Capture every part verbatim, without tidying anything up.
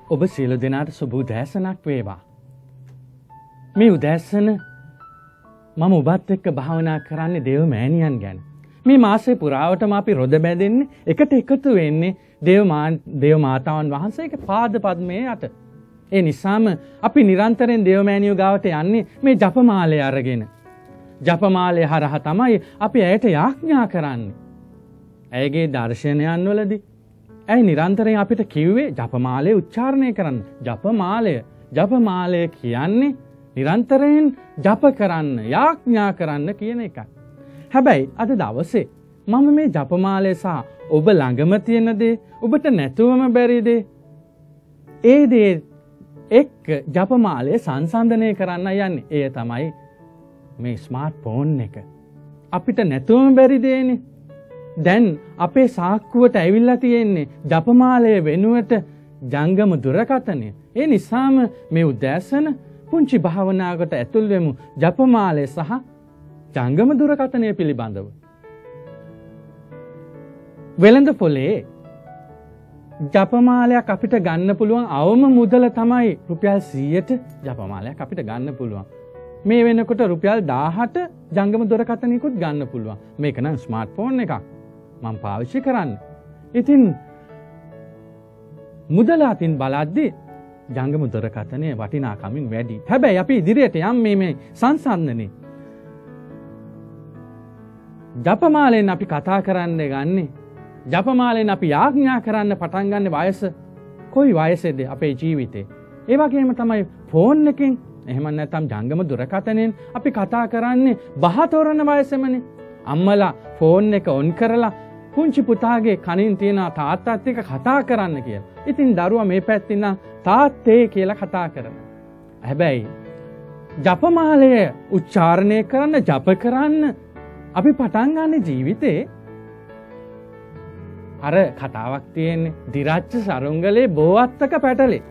ඔබ සියලු දෙනාට සුබ උදෑසනක් වේවා. මේ උදෑසන මම ඔබත් එක්ක භාවනා කරන්නේ දේව මෑණියන් ගැන. මේ මාසේ පුරාවටම අපි රොද බැඳෙන්නේ එකට එකතු වෙන්නේ දේව මා දේව මාතාවන් වහන්සේගේ පාද පද්මයේ යට. ඒ නිසාම අපි නිරන්තරයෙන් දේව මෑණියෝ ගාවට යන්නේ මේ ජපමාලය අරගෙන. ජපමාලය හරහා තමයි අපි ඇයට යාඥා කරන්නේ. ඇයගේ දර්ශනයන් වලදී ඇයි නිරන්තරයෙන් අපිට කිව්වේ ජපමාලය උච්චාරණය කරන්න. ජපමාලය ජපමාලය කියන්නේ නිරන්තරයෙන් ජප කරන්න, යාඥා කරන්න කියන එකයි. හැබැයි අද දවසේ මම මේ ජපමාලය සහ ඔබ ළඟම තියෙන දේ, ඔබට නැතුවම බැරි දේ, ඒ දේ එක්ක ජපමාලය සංසන්දනය කරන්න යන්නේ. ඒ තමයි මේ ස්මාර්ට් ෆෝන් එක. අපිට නැතුවම බැරි දේනේ. දැන් අපේ සාක්කුවට ඇවිල්ලා තියෙන්නේ ජපමාලය වෙනුවට ජංගම දුරකථනය. ඒ නිසාම මේ උදෑසන පුංචි භාවනාවකට ඇතුල් වෙමු ජපමාලය සහ ජංගම දුරකථනය පිළිබඳව. වෙළඳ පොලේ ජපමාලයක් අපිට ගන්න පුළුවන් අවම මුදල තමයි රුපියල් සීයට ජපමාලයක් අපිට ගන්න පුළුවන්. මේ වෙනකොට රුපියල් දාහට ජංගම දුරකථනයකුත් ගන්න පුළුවන්. මේක නම් ස්මාර්ට් ෆෝන් එකක් මම පාවිච්චි කරන්නේ. ඉතින් මුදල අතින් බලද්දී ජංගම දුරකථනයේ වටිනාකමින් වැඩි. හැබැයි අපි ඉදිරියට යම් මේ මේ සංසන්දනේ ජපමාලෙන් අපි කතා කරන්න ගන්නේ, ජපමාලෙන් අපි යාඥා කරන්න පටන් ගන්න වයස කොයි වයසේද අපේ ජීවිතේ. ඒ වගේම තමයි ෆෝන් එකෙන්, එහෙම නැත්නම් ජංගම දුරකථනයෙන් අපි කතා කරන්නේ බහ තෝරන වයසෙමනේ. අම්මලා ෆෝන් එක ඔන් කරලා පුංචි පුතාගේ කනින් තියෙන තාත්තත් එක්ක කතා කරන්න කියලා. ඉතින් දරුවා මේ පැත්තෙන් නම් තාත්තේ කියලා කතා කරනවා. හැබැයි ජපමාලය උච්චාරණය කරන්න, ජප කරන්න අපි පටන් ගන්න ජීවිතේ අර කතාවක් තියෙන්නේ දිරච්ච සරුංගලේ බෝවත්තක පැටලේ.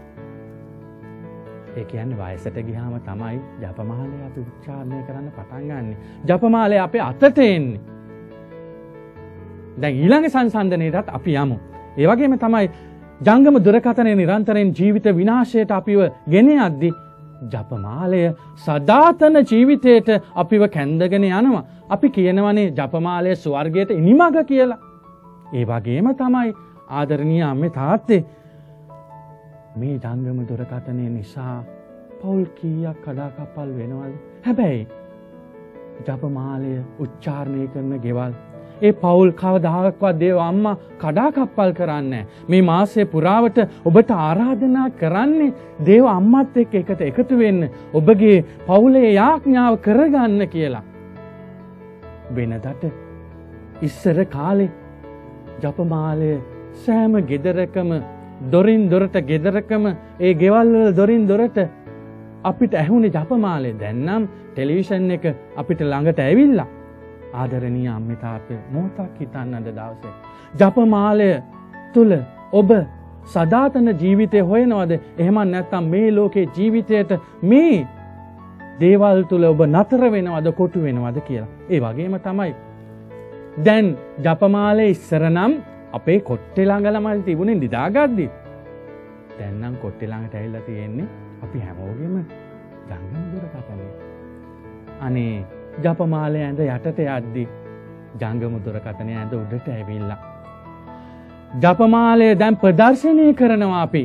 ඒ කියන්නේ වයසට ගියාම තමයි ජපමාලය අපි උච්චාරණය කරන්න පටන් ගන්නෙ. ජපමාලය අපේ අතට එන්නේ. දැන් ඊළඟ සංසන්දනයටත් අපි යමු. ඒ වගේම තමයි ජංගම දුරකථනයේ නිරන්තරයෙන් ජීවිත විනාශයට අපිව ගෙන යද්දී ජපමාලය සදාතන ජීවිතයට අපිව කැඳගෙන යනවා. අපි කියනවනේ ජපමාලය ස්වර්ගයට ඉනිමග කියලා. ඒ වගේම තමයි ආදරණීය අම්මේ තාත්තේ මේ ජංගම දුරකථනය නිසා පෞල් කීයක් කඩාකප්පල් වෙනවද? හැබැයි ජපමාලය උච්චාරණය කරන ගෙවල්, ඒ පෞල් කවදාකවත් දේව අම්මා කඩාකප්පල් කරන්නේ. මේ මාසයේ පුරාවට ඔබට ආරාධනා කරන්නේ දේව අම්මත් එක්ක එකට එකතු වෙන්න, ඔබගේ පෞලේ යාඥාව කරගන්න කියලා. වෙනදට ඉස්සර කාලේ ජපමාලය සෑම ගෙදරකම දොරින් දොරට ගෙදරකම ඒ ගෙවල් වල දොරින් දොරට අපිට ඇහුනේ ජපමාලය. දැන් නම් ටෙලිවිෂන් එක අපිට ළඟට ඇවිල්ලා. ආදරණීය අම්මේ තාත්තේ මොහොතක් හිතන්න අද දවසේ ජපමාලය තුල ඔබ සදාතන ජීවිතය හොයනවද? එහෙම නැත්නම් මේ ලෝකේ ජීවිතයට මේ දේවල් තුල ඔබ නතර වෙනවද, කොටු වෙනවද කියලා. ඒ වගේම තමයි දැන් ජපමාලේ ඉස්සර නම් අපේ කොට්ටේ ළඟ ළමයි තිබුණේ නිදාගද්දි. දැන් නම් කොට්ටේ ළඟට ඇවිල්ලා තියෙන්නේ අපි හැමෝගෙම ජංගම දුරකථනය. අනේ ජපමාලය ඇඳ යටට යද්දි ජංගම දුරකථනය ඇඳ උඩට ඇවිල්ලා ජපමාලය දැන් ප්‍රදර්ශනය කරනවා. අපි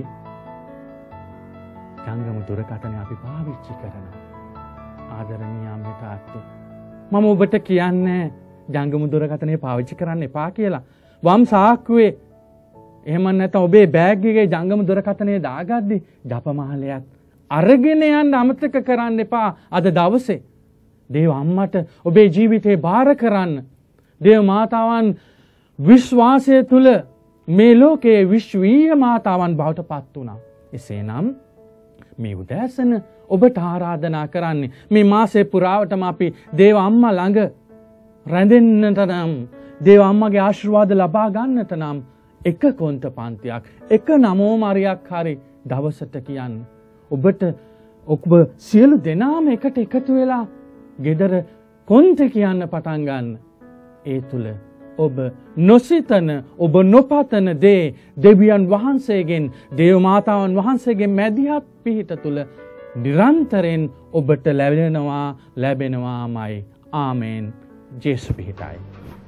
ජංගම දුරකථනය අපි පාවිච්චි කරනවා. ආදරණීය අම්මේ තාත්තේ, මම ඔබට කියන්නේ ජංගම දුරකථනය පාවිච්චි කරන්න එපා කියලා. වම් සාක්කුවේ එහෙම නැත්නම් ඔබේ බෑග් එකේ ජංගම දුරකථනය දාගද්දි ජපමාලයත් අරගෙන යන්න අමතක කරන්න එපා. අද දවසේ දේව අම්මට ඔබේ ජීවිතේ බාර කරන්න. දේව මාතාවන් විශ්වාසය තුල මේ ලෝකයේ විශ්වීය මාතාවන් බවට පත් වුණා. එසේනම් මේ උදෑසන ඔබට ආරාධනා කරන්නේ මේ මාසේ පුරාවටම අපි දේව අම්මා ළඟ රැඳෙන්නට නම්, දේව අම්මගේ ආශිර්වාද ලබා ගන්නට නම් එක කොන්ත පන්තියක්, එක නමෝ මරියක් හරි දවසට කියන්න. ඔබට ඔබ සියලු දෙනාම එකට එකතු වෙලා ගෙදර කොන්ත කියන්න පටන් ගන්න. ඒ තුල ඔබ නොසිතන ඔබ නොපතන දේ දෙවියන් වහන්සේගෙන් දේව මාතාවන් වහන්සේගේ මැදිහත් පිහිට තුල නිරන්තරයෙන් ඔබට ලැබෙනවා ලැබෙනවාමයි. ආමේන්. ජේසු පිහිටයි.